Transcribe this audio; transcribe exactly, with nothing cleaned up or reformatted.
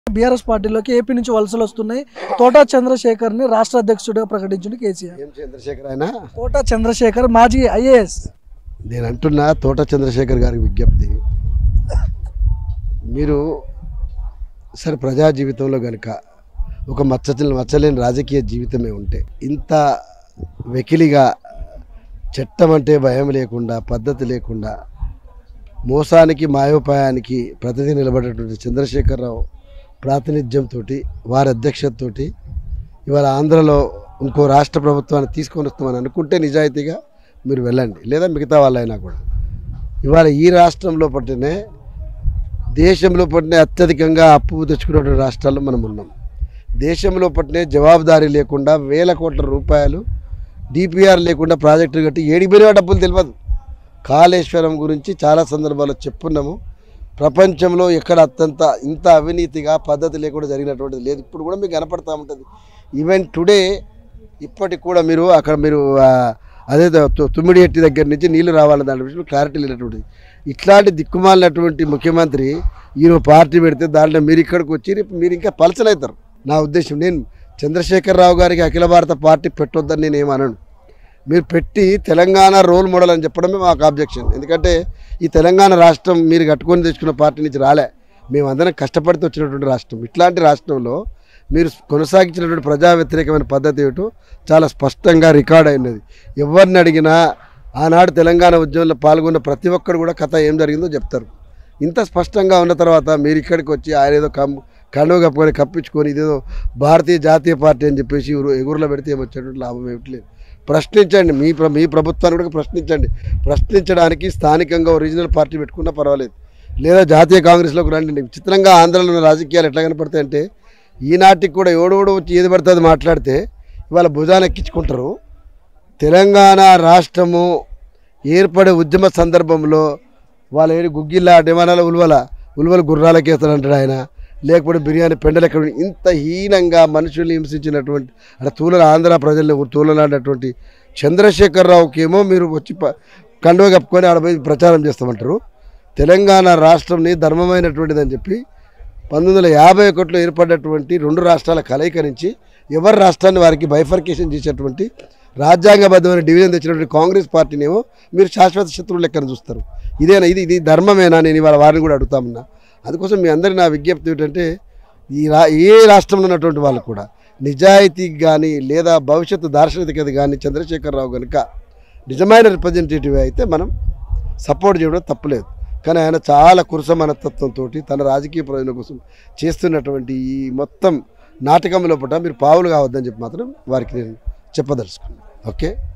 BRS పార్టీలోకి AP నుంచి వలసలు వస్తున్నాయి. తోటా చంద్రశేఖర్ ని రాష్ట్ర అధ్యక్షుడిగా ప్రకటించింది కేసీఆర్. ఏం చంద్రశేఖర్ ఆయన? తోటా చంద్రశేఖర్ మాజీ ఐఏఎస్. నేను అంటున్నా తోట చంద్రశేఖర్ గారికి విజ్ఞప్తి, మీరు సరే ప్రజా జీవితంలో కనుక ఒక మచ్చ మచ్చలేని రాజకీయ జీవితమే ఉంటే ఇంత వెకిలిగా చట్టం అంటే భయం లేకుండా పద్ధతి లేకుండా మోసానికి మాయోపాయానికి ప్రతినిధి నిలబడేటువంటి చంద్రశేఖరరావు ప్రాతినిధ్యంతో వారి అధ్యక్షతతో ఇవాళ ఆంధ్రలో ఇంకో రాష్ట్ర ప్రభుత్వాన్ని తీసుకొని వస్తామని అనుకుంటే నిజాయితీగా మీరు వెళ్ళండి, లేదా మిగతా వాళ్ళైనా కూడా. ఇవాళ ఈ రాష్ట్రంలో పట్టినే దేశంలో పట్టినే అత్యధికంగా అప్పు తెచ్చుకున్నటువంటి రాష్ట్రాల్లో మనం ఉన్నాం. దేశంలో పట్టినే జవాబుదారీ లేకుండా వేల కోట్ల రూపాయలు డిపిఆర్ లేకుండా ప్రాజెక్టులు కట్టి ఏడిపోయిన డబ్బులు తెలియదు. కాళేశ్వరం గురించి చాలా సందర్భాల్లో చెప్పున్నాము. ప్రపంచంలో ఎక్కడ అత్యంత ఇంత అవినీతిగా పద్ధతి లేకుండా జరిగినటువంటిది లేదు. ఇప్పుడు కూడా మీకు కనపడతా ఉంటుంది. ఈవెన్ టుడే ఇప్పటికి కూడా మీరు అక్కడ మీరు అదే తుమ్మిడి ఎట్టి దగ్గర నుంచి నీళ్లు రావాలని దాని విషయంలో క్లారిటీ లేనటువంటిది. ఇట్లాంటి దిక్కుమాలినటువంటి ముఖ్యమంత్రి ఈయన పార్టీ పెడితే దాంట్లో మీరు ఇక్కడికి వచ్చి రేపు మీరు ఇంకా పలచలవుతారు. నా ఉద్దేశం, నేను చంద్రశేఖరరావు గారికి అఖిల భారత పార్టీ పెట్టొద్దని నేను ఏమనను. మీరు పెట్టి తెలంగాణ రోల్ మోడల్ అని చెప్పడమే మాకు ఆబ్జెక్షన్. ఎందుకంటే ఈ తెలంగాణ రాష్ట్రం మీరు కట్టుకొని తెచ్చుకున్న పార్టీ నుంచి రాలే, మేమందరం కష్టపడితే వచ్చినటువంటి రాష్ట్రం. ఇట్లాంటి రాష్ట్రంలో మీరు కొనసాగించినటువంటి ప్రజా వ్యతిరేకమైన పద్ధతి ఏమిటో చాలా స్పష్టంగా రికార్డ్ అయినది. ఎవరిని అడిగినా ఆనాడు తెలంగాణ ఉద్యమంలో పాల్గొన్న ప్రతి ఒక్కరు కూడా కథ ఏం జరిగిందో చెప్తారు. ఇంత స్పష్టంగా ఉన్న తర్వాత మీరు ఇక్కడికి వచ్చి ఆయన ఏదో కమ్ కండువ కప్పుకొని కప్పించుకొని ఇదేదో భారతీయ జాతీయ పార్టీ అని చెప్పేసి ఎగురులో పెడితే ఏమొచ్చేటువంటి లాభం ఏమిట్లేదు. ప్రశ్నించండి, మీ మీ ప్రభుత్వాన్ని కూడా ప్రశ్నించండి. ప్రశ్నించడానికి స్థానికంగా రీజనల్ పార్టీ పెట్టుకున్నా పర్వాలేదు, లేదా జాతీయ కాంగ్రెస్లోకి రండి. విచిత్రంగా ఆంధ్రలో ఉన్న రాజకీయాలు ఎట్లా కనపడతాయంటే ఈనాటికి కూడా ఎవడోడు వచ్చి ఏది పడితే అది మాట్లాడితే ఇవాళ భుజాన్ని ఎక్కించుకుంటారు. తెలంగాణ రాష్ట్రము ఏర్పడే ఉద్యమ సందర్భంలో వాళ్ళ ఏడు గుగ్గిల్లా డిమానాల ఉల్వల ఉల్వల గుర్రాలకేస్తాడంటాడు ఆయన, లేకపోతే బిర్యానీ పెండలు ఎక్కడ. ఇంత హీనంగా మనుషుల్ని హింసించినటువంటి అంటే తూల ఆంధ్ర ప్రజల్ని తూలనాడినటువంటి చంద్రశేఖరరావుకి ఏమో మీరు వచ్చి కండువ కప్పుకొని ఆడపోయి ప్రచారం చేస్తామంటారు. తెలంగాణ రాష్ట్రంని ధర్మమైనటువంటిది అని చెప్పి పంతొమ్మిది వందల యాభై ఒకటిలో ఏర్పడినటువంటి రెండు రాష్ట్రాల కలయిక నుంచి ఎవరి రాష్ట్రాన్ని వారికి బైఫర్కేషన్ చేసేటువంటి రాజ్యాంగబద్ధమైన డివిజన్ తెచ్చినటువంటి కాంగ్రెస్ పార్టీనేమో మీరు శాశ్వత శత్రువులు లెక్కన చూస్తారు. ఇదేనా ఇది ఇది ధర్మమేనా? నేను ఇవాళ వారిని కూడా అడుగుతామన్నా. అందుకోసం మీ అందరి నా విజ్ఞప్తి ఏంటంటే ఈ రా ఏ రాష్ట్రంలో ఉన్నటువంటి వాళ్ళు కూడా నిజాయితీకి కానీ లేదా భవిష్యత్తు దార్శనికత కానీ చంద్రశేఖరరావు కనుక నిజమైన రిప్రజెంటేటివ్ అయితే మనం సపోర్ట్ చేయడం తప్పులేదు. కానీ ఆయన చాలా కురుస మనస్తత్వంతో తన రాజకీయ ప్రయోజనం కోసం చేస్తున్నటువంటి ఈ మొత్తం నాటకంలో పట్ల మీరు పావులు కావద్దని చెప్పి మాత్రం వారికి నేను చెప్పదలుచుకున్నాను. ఓకే.